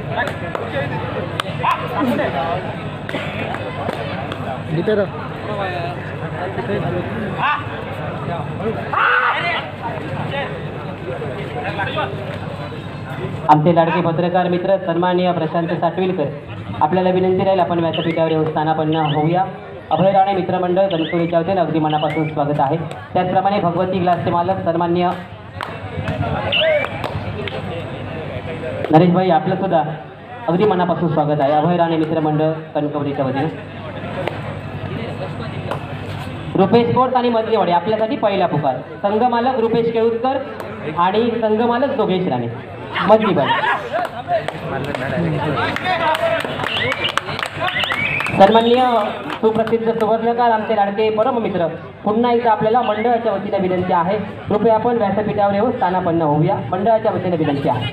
आमचे लाडके पत्रकार मित्र सन्माननीय प्रशांत साटविलकर, आपल्याला विनंती राहील आपण व्यासपीठावर येऊन स्थानापन्न होऊया. अभय राणे मित्रमंडळ कणकवलीच्या वतीने अगदी मनापासून स्वागत आहे. त्याचप्रमाणे भगवती ग्लासचे मालक सन्माननीय नरेश भाई, आपलं सुद्धा अगदी मनापासून स्वागत आहे. अभय राणे मित्रमंडळ कणकवलीच्या वतीने रुपेश स्पोर्ट्स आणि मधलेवाडी आपल्यासाठी पहिला पुकार. संघमालक रुपेश केळुसकर आणि संघमालक जोगेश राणे मधलीवाडी. सन्माननीय सुप्रसिद्ध सुवर्णकार आमचे लाडके परममित्र, पुन्हा एकदा आपल्याला मंडळाच्या वतीने विनंती आहे, कृपया आपण व्यासपीठावर येऊन स्थानापन्न होऊया. मंडळाच्या वतीने विनंती आहे.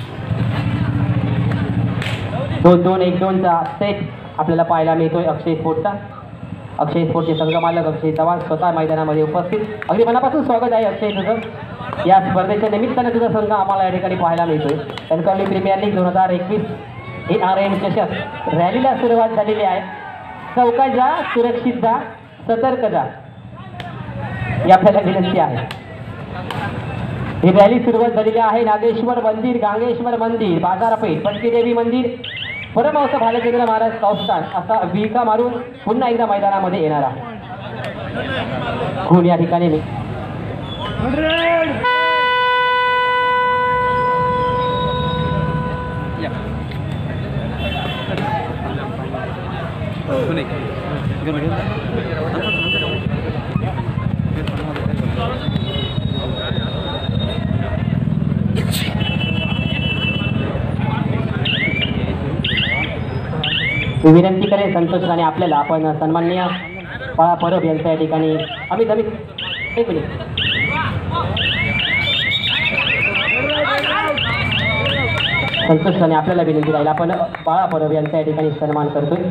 2-2-1-2चा सेट आपल्याला पाहायला मिळतोय अक्षय स्पोर्टचा. अक्षय स्पोर्टचे संघमालक अक्षय चव्हाण स्वतः मैदानामध्ये उपस्थित. अगदी मनापासून स्वागत आहे अक्षय तुझं. या स्पर्धेच्या निमित्ताने तुझा संघ आम्हाला या ठिकाणी पाहायला मिळतोय. कणकवली प्रीमियर लीग 2021 ही RN चषक रॅलीला सुरुवात झालेली आहे. चौकात जा, सुरक्षित जा, सतर्क जा, ही आपल्याला विनंती आहे. ही रॅली सुरुवात झालेली आहे. नागेश्वर मंदिर, गांगेश्वर मंदिर, बाजारपेठ, पटकीदेवी मंदिर, परमहंस भालचंद्र महाराज संस्थान असा विका मारून पुन्हा एकदा मैदानामध्ये येणार आहे. खून या ठिकाणी मी विनंती करेन संतोष राणे आपल्याला, आपण सन्माननीय बाळा परब यांच्या या ठिकाणी अमित एक मिनिट. संतोष राणे आपल्याला विनंती राहील, आपण बाळा परब यांच्या या ठिकाणी सन्मान करतोय.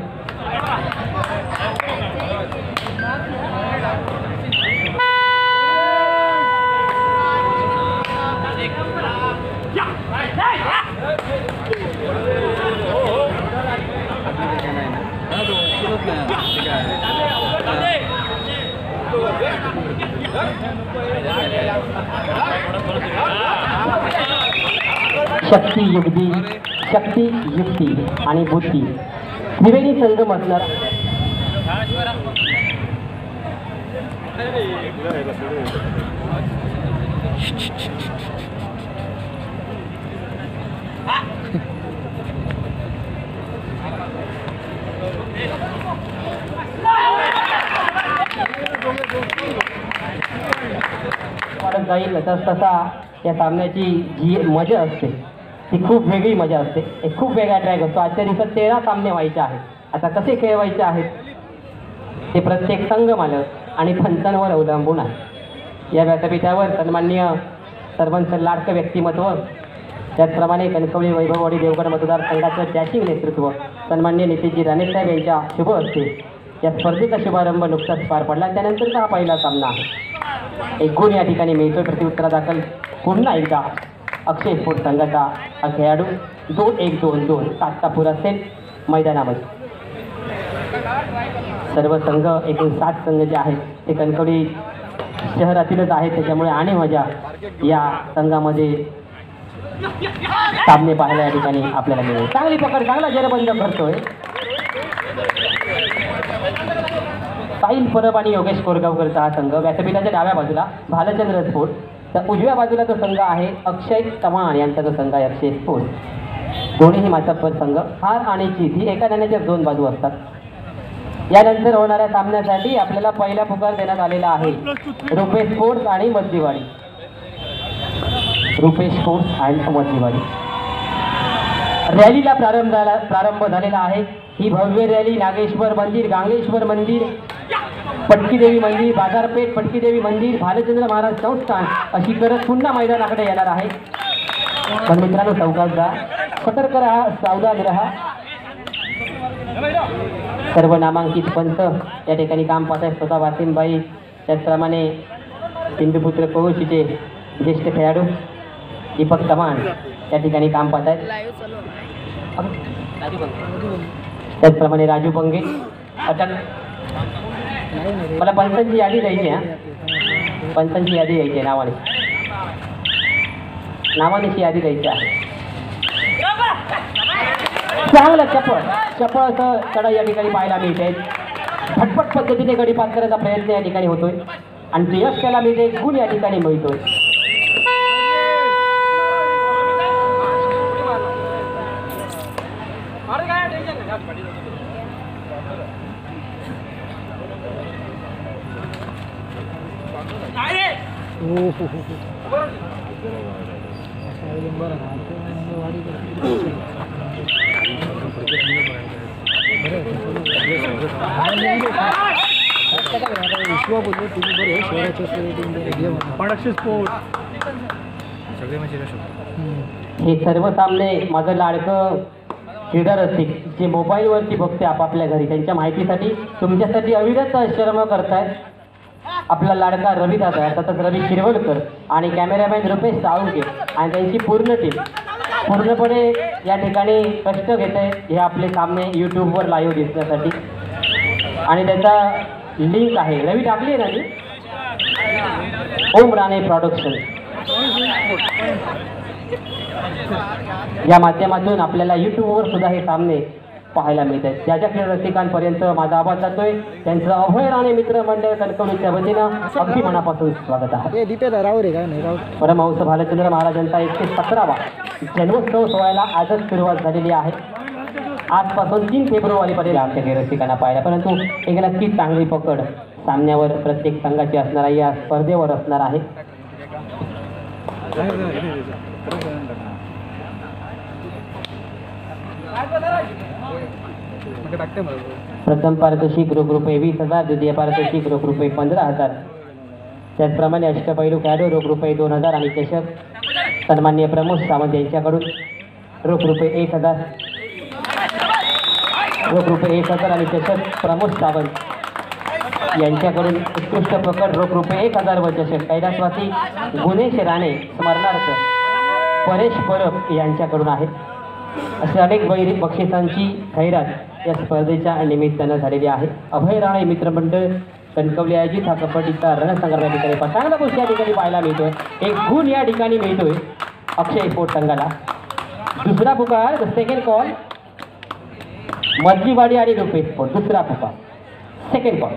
शक्ती युक्ती आणि बुद्धी त्रिवेणी संगम असणार. वाढत जाईल तसा या सामन्याची जी मजा असते ती खूप वेगळी मजा असते. एक खूप वेगळा ट्रॅक असतो. आजच्या दिवसात 13 सामने व्हायचे आहेत. आता कसे खेळवायचे आहेत ते प्रत्येक संघ मालक आणि पंचांवर अवलंबून आहे. या व्यासपीठावर सन्माननीय सर्वांचं लाडकं व्यक्तिमत्व, त्याचप्रमाणे कणकवली वैभववाडी देवगड मतदारसंघाचं डॅशिंग नेतृत्व सन्माननीय नितीशजी राणेसाहेब यांच्या शुभ हस्ते या स्पर्धेचा शुभारंभ नुकताच पार पडला. त्यानंतरचा हा पहिला सामना आहे. एक गुण या ठिकाणी मिळतोय. प्रत्युत्तरादाखल पुन्हा एकदा अक्षय स्पोर्ट संघाचा हा खेळाडू 2-1-2-2 सातचा पुरा सेट मैदानामध्ये. सर्व संघ एकूण 7 संघ जे आहेत ते कणकवली शहरातीलच आहेत, त्याच्यामुळे आणि मजा या संघामध्ये सामने पाहायला या ठिकाणी आपल्याला मिळेल. चांगली पकड, चांगला जरबंद करतोय साहिल परब आणि योगेश कोरगावकरचा हा संघ. व्यासपीठाच्या डाव्या बाजूला भालचंद्र स्पोर्ट, तर उजव्या बाजूला तो संघ आहे अक्षय चव्हाण यांचा जो संघ आहे अक्षय स्पोर्ट. दोन्हीही माचापर संघ. हार आणि जीत ही एका नाण्याच्या 2 बाजू असतात. यानंतर होणाऱ्या सामन्यासाठी आपल्याला पहिला पुकार देण्यात आलेला आहे रुपेश स्पोर्ट्स आणि मधलीवाडी. रुपेश स्पोर्ट्स आणि मधलीवाडी रॅलीला प्रारंभ झालेला आहे. ही भव्य रॅली नागेश्वर मंदिर, गांगेश्वर मंदिर, पटकीदेवी मंदिर, बाजारपेठ, पटकीदेवी मंदिर, भालचंद्र महाराज संस्थान अशी करत पुन्हा मैदानाकडे येणार आहे. पण मित्रांनो चौकात जा, सतर्क राहा, सावधान राहा. सर्व नामांकित पंच या ठिकाणी काम पाहत आहेत. स्वतः वासिमबाई, त्याचप्रमाणे सिंधुपुत्र कोहुशीचे ज्येष्ठ खेळाडू दीपक चव्हाण या ठिकाणी काम पाहत आहेत. त्याचप्रमाणे राजू पंगे अटक. मला पंचांची यादी द्यायची आहे, पंचांची यादी द्यायची आहे, नावानेची यादी द्यायची आहे. चांगलं चपळ असं चढाई या ठिकाणी पाहायला मिळते. झटपट पद्धतीने गडी पास करण्याचा प्रयत्न या ठिकाणी होतोय आणि यश त्याला मिळते, गुण या ठिकाणी मिळतोय. हे सर्व सामने माझं लाडकं श्रीधर रसिक जे मोबाईलवरती बघते आपापल्या घरी, त्यांच्या माहितीसाठी तुमच्यासाठी अविरत श्रम करतायत. आपला लाडका रवी दादा, सतत रवी शिरवलकर आणि कॅमेरामॅन रुपेश साळुंके आणि त्यांची पूर्ण टीम पूर्णपणे या ठिकाणी कष्ट घेत आहे हे आपले सामने यूट्यूबवर लाईव्ह दिसण्यासाठी. आणि त्याचा लिंक आहे, रवी टाकली आहे ना मी, ओम राणे प्रोडक्शन या माध्यमातून आपल्याला यूट्यूबवर सुद्धा हे सामने पाहायला मिळत आहेत. ज्या ज्या खेळ रसिकांपर्यंत माझा आवाज जातोय त्यांचं अभय राणे मित्र मंडळ कणकवलीच्या वतीनं अगदी मनापासून स्वागत आहे. परमहंस भालचंद्र महाराजांचा 117वा जन्मोत्सव सोहळ्याला आजच सुरुवात झालेली आहे. आजपासून 3 फेब्रुवारीपर्यंत आमच्या खेळ रसिकांना पाहायला, परंतु एक नक्कीच चांगली पकड सामन्यावर प्रत्येक संघाची असणार आहे, या स्पर्धेवर असणार आहे. प्रथम पारितोषिक रोख रुपये 20,000, द्वितीय पारितोषिक रोख रुपये 15,000, त्याचप्रमाणे अष्टपैलू खेळाडू रोख रुपये 2,000 आणि चषक सन्माननीय प्रमोद सावंत यांच्याकडून रोख रुपये 1,000, रोख रुपये 1,000 आणि चषक प्रमोद सावंत यांच्याकडून उत्कृष्ट पकड रोख रुपये 1,000 व चषक कैलासवासी गुणेश राणे स्मरणार्थ परेश परब यांच्याकडून आहेत. असे अनेक बक्षिसांची खैरात या स्पर्धेच्या निमित्तानं झालेली आहे. अभय राणे मित्रमंडळ कणकवली आयोजित हा कबड्डीचा रणसंग्राम या ठिकाणी चांगला गोष्ट या ठिकाणी पाहायला मिळतोय. एक गुण या ठिकाणी मिळतोय अक्षय स्पोर्ट संघाला. दुसरा पुकार, सेकंड कॉल मजलीवाडी आणि रुपेश स्पोर्ट. दुसरा पुकार, सेकंड कॉल.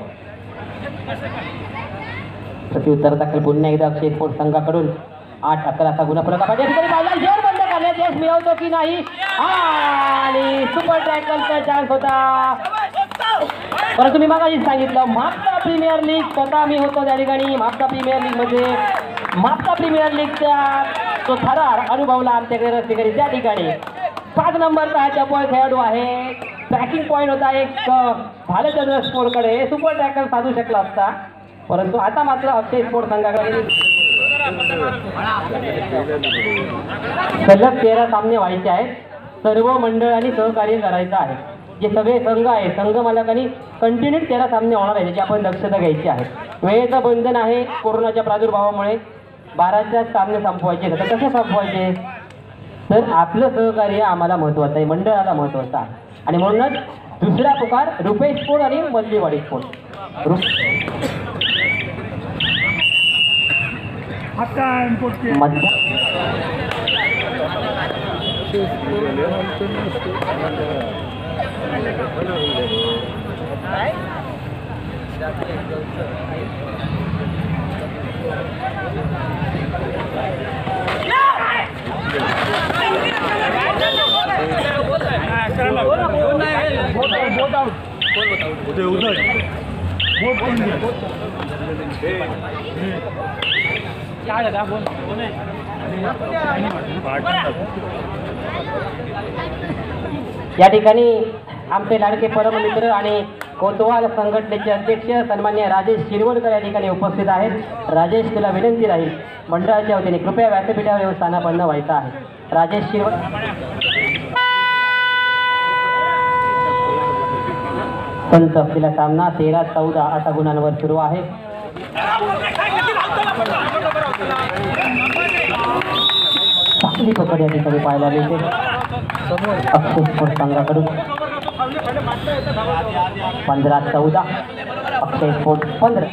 प्रत्युत्तर दाखल पुन्हा एकदा अक्षय स्पोर्ट संघाकडून 8-11 चा गुन्हा फलक या ठिकाणी पाहिला. शेअर बंद करण्यात यश मिळवतो की नाही आणि सुपर टॅकलचा चान्स होता. परंतु मी मागाशी सांगितलं म्हापसा प्रीमियर लीग स्वतः मी होतो त्या ठिकाणी. म्हापसा प्रीमियर लीग मध्ये म्हापसा प्रीमियर लीगचा तो थरार अनुभवला आमच्याकडे रस्तेकरी. त्या ठिकाणी 5 नंबरचा हा चपळ खेळाडू आहे. ट्रॅकिंग पॉईंट होता एक भालचंद्र स्पोर्टकडे, सुपर टॅकल साधू शकला असता, परंतु आता मात्र अक्षय स्पोर्ट संघाकडे सलग 13 सामने व्हायचे आहेत. सर्व मंडळांनी सहकार्य करायचं आहे. जे सगळे संघ आहे, संघ मालकांनी कंटिन्यू 13 सामने होणार आहे, त्याची आपण दक्षता घ्यायची आहे. वेळेचं बंधन आहे कोरोनाच्या प्रादुर्भावामुळे. 12च्या सामने संपवायचे, तर कसे संपवायचे, तर आपलं सहकार्य आम्हाला महत्त्वाचं आहे, मंडळाला महत्त्वाचं आहे. आणि म्हणूनच दुसरा पुकार रुपेश स्पोर्ट आणि मजलीवाडी स्पोर्ट. या ठिकाणी आमचे लाडके परममित्र आणि कोतवाल संघटनेचे अध्यक्ष सन्मान्य राजेश शिरवलकर या ठिकाणी उपस्थित आहेत. राजेश, तुला विनंती राहील मंडळाच्या वतीने कृपया व्यासपीठावर येऊन स्थानापन्न व्हायचं आहे. राजेश संत असलेला सामना 13-14 अशा गुणांवर सुरू आहे. चांगली पकड या ठिकाणी पाहायला मिळते अक्षय स्पोर्ट्स संघाकडून. 15-14 अक्षय स्पोर्ट्स 15.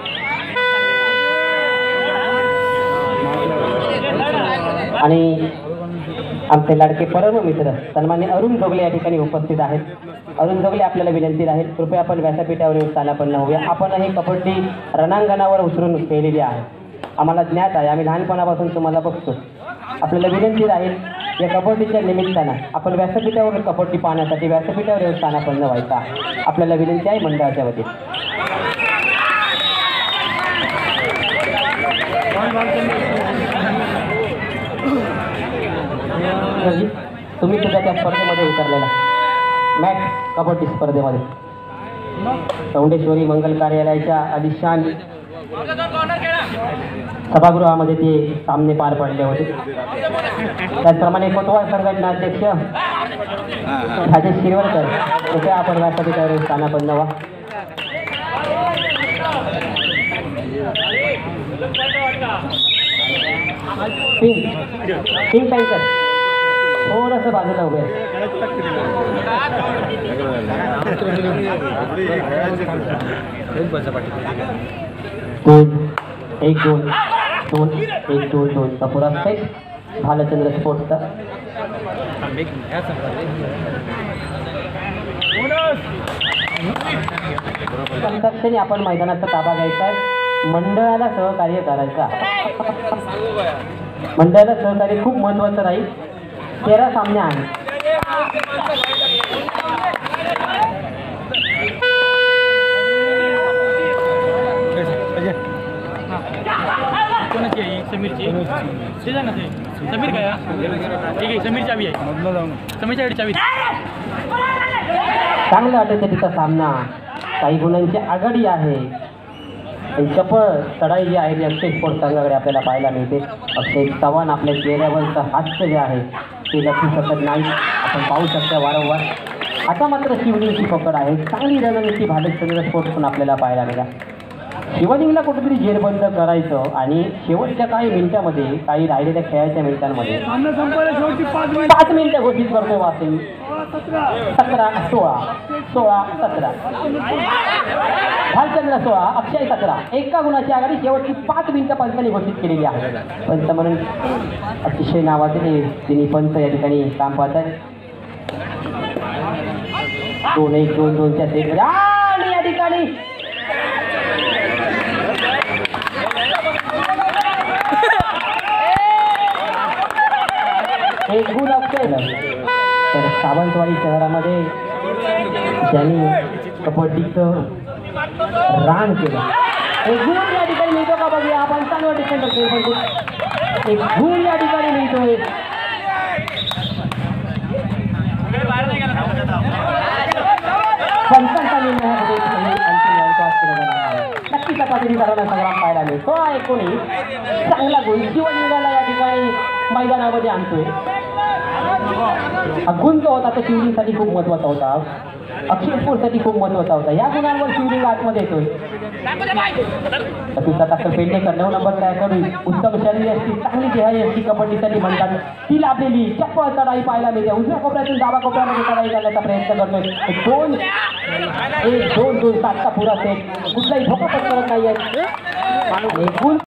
आणि आमचे लाडके परम मित्र सन्मान्य अरुण जोगले या ठिकाणी उपस्थित आहेत. अरुण जोगले आपल्याला विनंती राहील कृपया आपण व्यासपीठावर येऊन स्थानापन्न होऊया. आपण ही कबड्डी रणांगणावर उतरून खेळलेली आहे. आम्हाला ज्ञात आहे, आम्ही लहानपणापासून तुम्हाला बघतो. आपल्याला विनंती राहील या कबड्डीच्या निमित्तानं आपण व्यासपीठावर कबड्डी पाहण्यासाठी व्यासपीठावर येऊन स्थानापन्न व्हायचा आपल्याला विनंती आहे मंडळाच्या वतीने. तुम्ही सुद्धा त्या स्पर्धेमध्ये उतरलेला मॅट कबड्डी स्पर्धेमध्ये चौंडेश्वरी मंगल कार्यालयाच्या आलिशान सभागृहामध्ये ते सामने पार पडले होते. त्याचप्रमाणे कोतवाल संघटना अध्यक्ष राजेश शिरवळकर कृपया आपण व्यासपीठावर स्थानापन्न व्हा. पिंक टँकर थोडंसं बाजूला उभे आहे. 2-1-2 कपुरा सेट भालचंद्र स्पोर्ट्सचा. संघर्षाने आपण मैदानाचा ताबा घ्यायचा आहे. मंडळाला सहकार्य करायचा. मंडळाला सहकार्य खूप महत्त्वाचं राहील. 13 सामने आहेत. समीरची समीर काय ठीक आहे. समीर चावी आहे. समीरच्या चावी. चांगला अटीतटीचा सामना. काही गुणांची आघाडी आहे. चपळ चढाई जी आहे ती अक्षय स्पोर्ट्स संघाकडे आपल्याला पाहायला मिळते. अक्षय चव्हाण आपल्या चेहऱ्यावरचं हास्य जे आहे ते लक्षू शकत नाही. आपण पाहू शकता वारंवार. आता मात्र शिवलिंगची पकड आहे. चांगली रणनीती भालचंद्र स्पोर्ट्स पण आपल्याला पाहायला मिळाला. शिवलिंगला कुठेतरी जेरबंद करायचं आणि शेवटच्या काही मिनिटांमध्ये काही राहिलेल्या खेळाच्या मिनिटांमध्ये 5 मिनिटं घोषित करतो वासिम. 17-16 भालचंद्र 16 अक्षय 17 एका गुणाची आघाडी. शेवटची 5 मिनिटं पंचांनी घोषित केलेली आहे. पंच म्हणून अतिशय नावाचे तिन्ही पंच या ठिकाणी काम पाहत आहेत. 2-1-2-2च्या सेटमध्ये आणि या ठिकाणी एक गुण अक्षय. तर सावंतवाडी शहरामध्ये ज्यांनी कबड्डीचं रान केलं एक गुण या ठिकाणी मिळतो का बघूया. 95% एक गुण या ठिकाणी मिळतोय. पंचांचा निर्णय नक्कीच तपासणी सर्वांना संग्राम पाहायला मिळेल. 16-19 चांगला गुण शिवलिंगाला या ठिकाणी मैदानामध्ये आणतोय. हा गुण जो होता तो शिवलिंगसाठी खूप महत्त्वाचा होता. अक्षय स्पोर्ट्ससाठी खूप महत्त्वाचा होता. या गुणांवर शिवलिंग आतमध्ये येतोय. तुझा टाकर पेंडेकर 9 नंबर खेळाडू उत्तम शैली असती चांगली देहाई असती कबड्डीसाठी म्हणतात ती लाभलेली चप्पल चढाई पाहायला मिळते. उजव्या कोपऱ्यातून डावा कोपऱ्यामध्ये चढाई करण्याचा प्रयत्न करतोय. 2-1-2-2 7चा पुरा सेट कुठलाही धोका पत्करत नाही आहे.